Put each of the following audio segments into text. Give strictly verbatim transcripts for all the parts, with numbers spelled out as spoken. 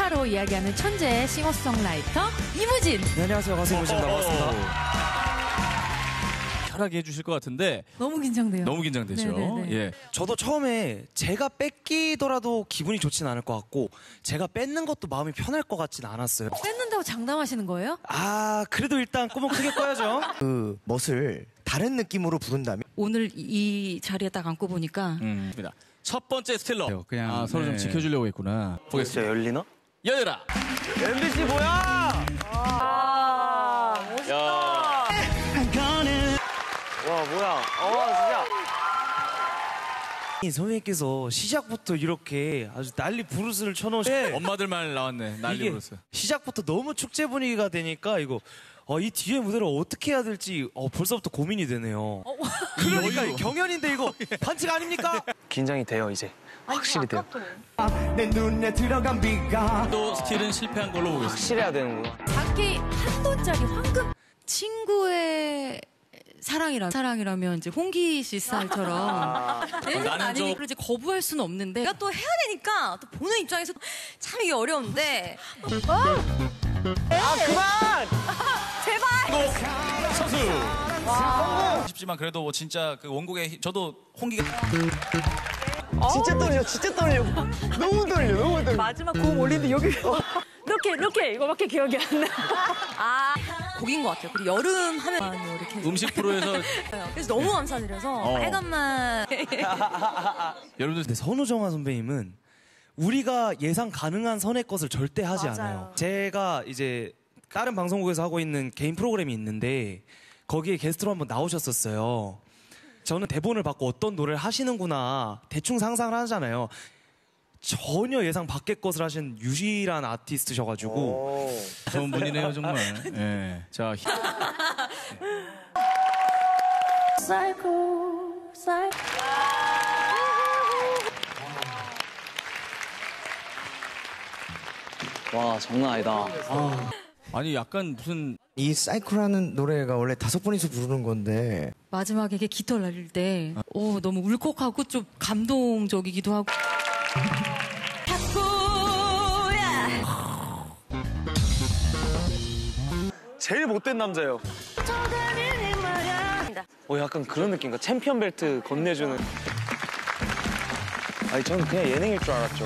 스타로 이야기하는 천재 싱어송라이터 이무진. 네, 안녕하세요. 가수 이무진입니다. 반갑습니다. 편하게 해주실 것 같은데 너무 긴장돼요. 너무 긴장되죠. 네네네. 예. 저도 처음에 제가 뺏기더라도 기분이 좋진 않을 것 같고 제가 뺏는 것도 마음이 편할 것 같진 않았어요. 뺏는다고 장담하시는 거예요? 아, 그래도 일단 꿈은 크게 꿔야죠. 그 멋을 다른 느낌으로 부른다면 오늘 이 자리에 딱 앉고 보니까 음. 첫 번째 스틸러. 그냥, 아, 서로 네. 좀 지켜주려고 했구나. 보겠습니다. 진짜 열리나? 열려라. 엠비씨 뭐야? 아, 야. 와, 뭐야? 어, 진짜. 이 선생님께서 시작부터 이렇게 아주 난리 부르스를 쳐놓으시네. 엄마들 말 나왔네. 난리 이게 불었어. 시작부터 너무 축제 분위기가 되니까 이거 어, 이 뒤에 무대를 어떻게 해야 될지 어, 벌써부터 고민이 되네요. 그러니까 여유. 경연인데 이거 반칙 아닙니까? 긴장이 돼요 이제. 확실히 돼요. 내 눈에 들어간 비가 또 스틸은 실패한 걸로 보겠습니다. 확실해야 되는구나. 장기 한 돈짜리 황금. 친구의 사랑이라 사랑이라면 이제 홍기 씨 스타일처럼 내 나는 아니 좀- 그걸 이제 거부할 수는 없는데 내가 또 해야 되니까 또 보는 입장에서 참 이게 어려운데 아, 그만! 선수. 아쉽지만 그래도 뭐 진짜 그 원곡의 히- 저도 홍기가 진짜 떨려, 진짜 떨려. 너무 떨려, 너무 떨려. 마지막 고음 올리는데 여기 이렇게 이렇게 이거밖에 기억이 안 나. 아 곡인 것 같아요. 그리고 여름 하면 이렇게 음식 프로에서 그래서 너무 감사드려서 어. 빨간맛 여러분들 근데 선우정아 선배님은 우리가 예상 가능한 선의 것을 절대 하지 맞아요. 않아요. 제가 이제 다른 방송국에서 하고 있는 개인 프로그램이 있는데 거기에 게스트로 한번 나오셨었어요. 저는 대본을 받고 어떤 노래를 하시는구나 대충 상상을 하잖아요. 전혀 예상 밖의 것을 하신 유일한 아티스트셔가지고 좋은 분이네요 정말. 예. 자, 히- 와, 장난 아니다. 아니 약간 무슨 이 사이코라는 노래가 원래 다섯 분이서 부르는 건데 마지막에 이게 깃털 날릴 때 오, 너무 울컥하고 좀 감동적이기도 하고 제일 못된 남자예요. 어, 약간 그런 느낌인가? 챔피언 벨트 건네주는. 아니, 저는 그냥 예능일 줄 알았죠.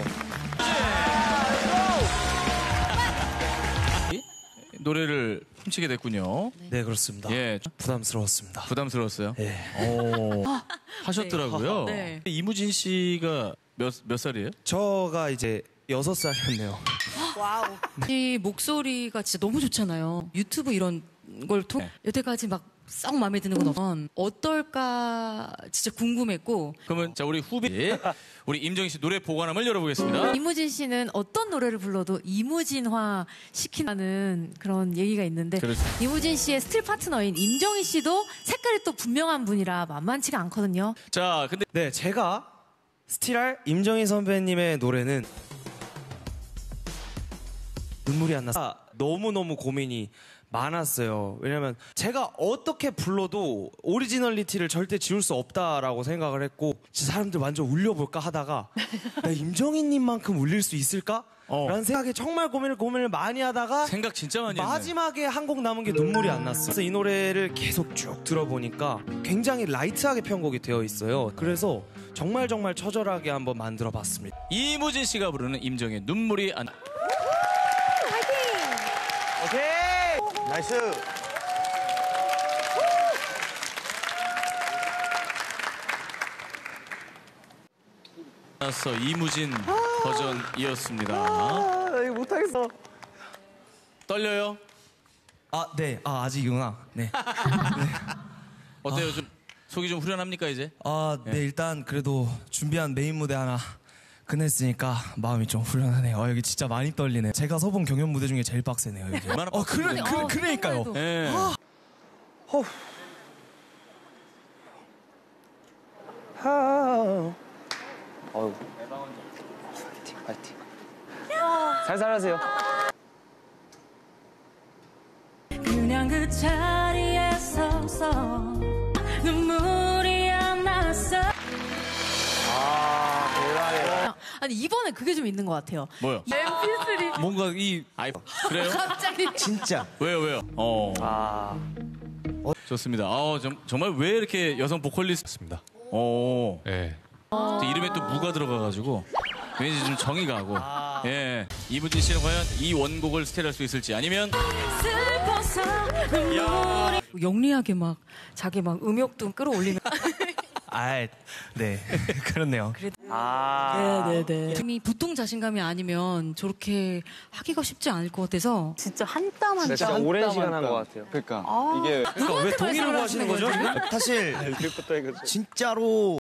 노래를 훔치게 됐군요. 네, 그렇습니다. 예. 부담스러웠습니다. 부담스러웠어요. 예. 오. 하셨더라고요. 네. 이무진 씨가 몇, 몇 살이에요? 저가 이제 여섯 살이었네요. 이 목소리가 진짜 너무 좋잖아요. 유튜브 이런 걸 통해 여태까지 막 썩 마음에 드는 건 없던 어떨까 진짜 궁금했고 그러면 자 우리 후배 우리 임정희 씨 노래 보관함을 열어보겠습니다. 이무진 씨는 어떤 노래를 불러도 이무진화 시킨다는 그런 얘기가 있는데 그렇죠. 이무진 씨의 스틸 파트너인 임정희 씨도 색깔이 또 분명한 분이라 만만치가 않거든요. 자 근데 네, 제가 스틸할 임정희 선배님의 노래는 눈물이 안 났어요. 너무너무 고민이 많았어요. 왜냐면 제가 어떻게 불러도 오리지널리티를 절대 지울 수 없다라고 생각을 했고 진짜 사람들 완전 울려볼까 하다가 나 임정희님만큼 울릴 수 있을까? 어. 라는 생각에 정말 고민을 고민을 많이 하다가 생각 진짜 많이 했네. 마지막에 한 곡 남은 게 눈물이 안 났어. 그래서 이 노래를 계속 쭉 들어보니까 굉장히 라이트하게 편곡이 되어 있어요. 그래서 정말 정말 처절하게 한번 만들어 봤습니다. 이무진 씨가 부르는 임정희의 눈물이 안. 오케이! 나이스. 나서 이무진 버전이었습니다. 아, 나 이거 못하겠어. 떨려요? 아, 네. 아, 아직이구나. 네. 어때요? 좀 속이 좀 후련합니까 이제? 아, 네. 일단 그래도 준비한 메인 무대 하나 끝냈으니까 마음이 좀 후련하네요. 어, 여기 진짜 많이 떨리네. 제가 서본 경연 무대 중에 제일 빡세네요, 여기. 얼마나 어, 그래, 빡센데? 그래, 어, 그러니까요. 생각만 해도. 예. 어우. 파이팅, 파이팅. 살살 하세요. 그냥 그 자리에 서서 눈물이 안 났어. 아, 대단해. 아니 이번에 그게 좀 있는 것 같아요. 뭐요? 엠피쓰리 뭔가 이 아이 그래요? 갑자기. 진짜. 왜요 왜요? 어. 아. 좋습니다. 아, 정, 정말 왜 이렇게 여성 보컬리스트입니다. 어. 예. 또 이름에 또 무가 들어가가지고 왠지 좀 정이 가고. 예. 이무진 씨는 과연 이 원곡을 스테이할 수 있을지 아니면 영리하게 막 자기 막 음역도 끌어올리면. 아, 네. 그렇네요. 아. 네네네. 이미 보통 자신감이 아니면 저렇게 하기가 쉽지 않을 것 같아서. 진짜 한 땀 한 땀. 진짜 오랜 시간 한 것 같아요. 그러니까 아. 이게 그러니까 왜 동의를 하시는 거죠? 사실 진짜로